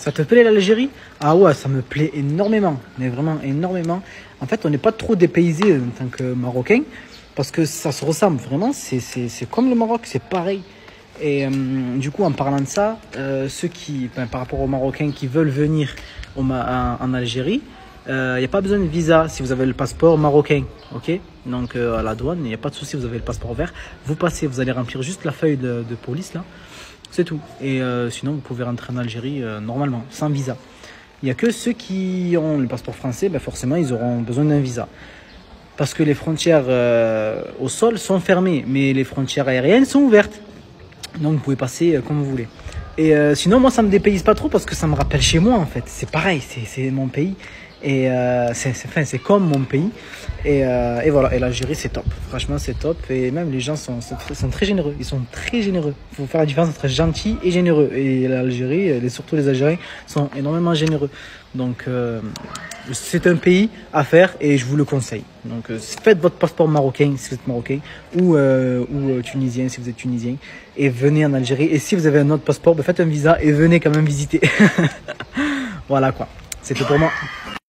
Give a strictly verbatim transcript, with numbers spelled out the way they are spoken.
Ça te plaît l'Algérie? Ah ouais, ça me plaît énormément, mais vraiment énormément. En fait, on n'est pas trop dépaysé en tant que Marocain, parce que ça se ressemble vraiment, c'est comme le Maroc, c'est pareil. Et euh, du coup, en parlant de ça, euh, ceux qui, ben, par rapport aux Marocains qui veulent venir au, en, en Algérie, il euh, n'y a pas besoin de visa si vous avez le passeport marocain, ok? Donc euh, à la douane, il n'y a pas de souci, vous avez le passeport vert. Vous passez, vous allez remplir juste la feuille de, de police là, c'est tout. Et euh, sinon, vous pouvez rentrer en Algérie euh, normalement, sans visa. Il n'y a que ceux qui ont le passeport français, ben, forcément, ils auront besoin d'un visa. Parce que les frontières euh, au sol sont fermées, mais les frontières aériennes sont ouvertes. Donc vous pouvez passer euh, comme vous voulez. Et euh, sinon, moi, ça me dépayse pas trop parce que ça me rappelle chez moi en fait. C'est pareil, c'est mon pays. Et euh, c'est enfin, c'est comme mon pays. Et, euh, et voilà, et l'Algérie c'est top. Franchement c'est top. Et même les gens sont, sont, sont très généreux. Ils sont très généreux. Il faut faire la différence entre gentil et généreux. Et l'Algérie, les, surtout les Algériens, sont énormément généreux. Donc euh, c'est un pays à faire et je vous le conseille. Donc euh, faites votre passeport marocain si vous êtes marocain ou, euh, ou euh, tunisien si vous êtes tunisien. Et venez en Algérie. Et si vous avez un autre passeport, ben faites un visa et venez quand même visiter. Voilà quoi. C'était pour moi.